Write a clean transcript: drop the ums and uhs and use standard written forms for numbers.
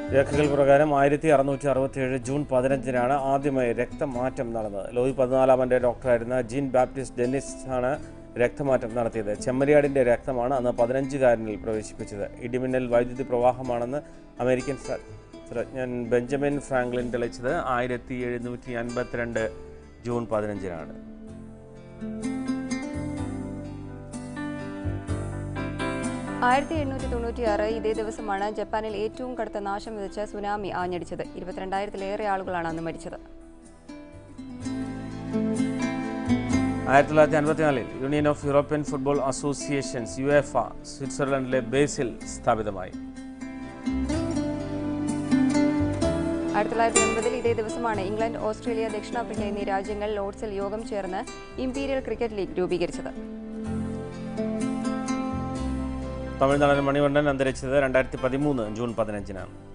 രേഖകൾ പ്രകാരം 1667 ജൂൺ 15-നാണ് ആദ്യമായി രക്തമാറ്റം നടന്നത്. ലോയി 14-ാമൻ്റെ ഡോക്ടറായിരുന്ന ജീൻ ബാപ്റ്റിസ്റ്റ് ഡെന്നിസ് ആണ് രക്തമാറ്റം നടത്തിയത്. ചെമ്മരിയാടിൻ്റെ രക്തമാണ് അന്ന് 15-കാരനിൽ പ്രവേശിപ്പിച്ചത്. ഇടിമിന്നൽ വൈദ്യുതി പ്രവാഹമാണെന്ന് അമേരിക്കൻ ശാസ്ത്രജ്ഞൻ ബെഞ്ചമിൻ ഫ്രാങ്ക്ലിൻ തെളിയിച്ചത് 1752 ജൂൺ 15-നാണ്. 1896 ഇതേ ദിവസമാണ് ജപ്പാനിൽ ഏറ്റവും കടുത്ത നാശം വിതച്ച സുനാമി ആഞ്ഞടിച്ചത്. 22,000-ലേറെ ആളുകളാണ് അന്ന് മരിച്ചത്. 1954-ൽ union of European football associations UEFA സ്വിറ്റ്സർലൻഡിലെ ബേസിൽ സ്ഥാപിതമായി. 1990-ൽ ഇതേ ദിവസമാണ് ഇംഗ്ലണ്ട്, ഓസ്ട്രേലിയ, ദക്ഷിണാഫ്രിക്ക എന്നീ രാജ്യങ്ങൾ ലോർഡ്സിൽ യോഗം ചേർന്ന് ഇംപീരിയൽ ക്രിക്കറ്റ് ലീഗ് രൂപീകരിച്ചത്. തമിഴ്നാടിൽ മണിവണ്ണൻ അന്തരിച്ചത് 2013 ജൂൺ 15-നാണ്.